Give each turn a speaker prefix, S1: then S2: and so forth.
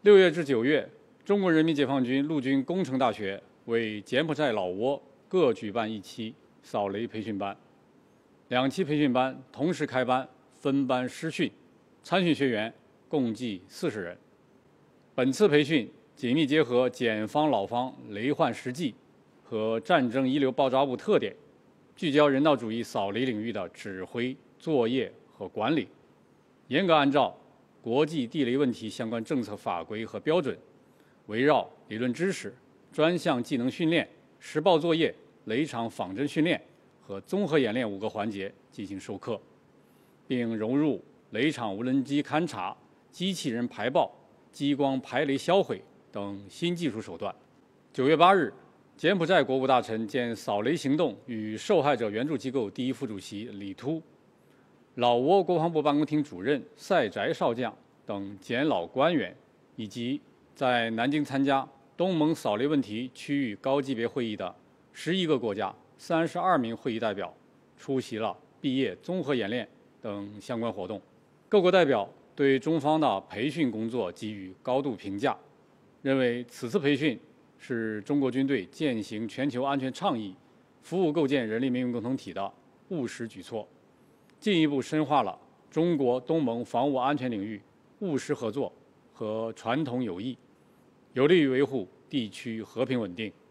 S1: 6月至9月，中国人民解放军陆军工程大学为柬埔寨、老挝各举办1期扫雷培训班，2期培训班同时开班，分班师训，参训学员共计40人。本次培训紧密结合检方老方雷患实际和战争遗留爆炸物特点，聚焦人道主义扫雷领域的指挥、作业和管理，严格按照国际地雷问题相关政策法规和标准，围绕理论知识、专项技能训练、实报作业、雷场仿真训练和综合演练5个环节进行授课，并融入雷场无人机勘察、机器人排爆、激光排雷销毁等新技术手段。9月8日，柬埔寨国务大臣兼扫雷行动与受害者援助机构第1副主席李突、老挝国防部办公厅主任赛翟少将等柬老官员，以及在南京参加东盟扫雷问题区域高级别会议的11个国家32名会议代表出席了毕业综合演练等相关活动。各国代表对中方的培训工作给予高度评价，认为此次培训是中国军队践行全球安全倡议、服务构建人类命运共同体的务实举措，进一步深化了中国东盟防务安全领域务实合作和传统友谊，有利于维护地区和平稳定。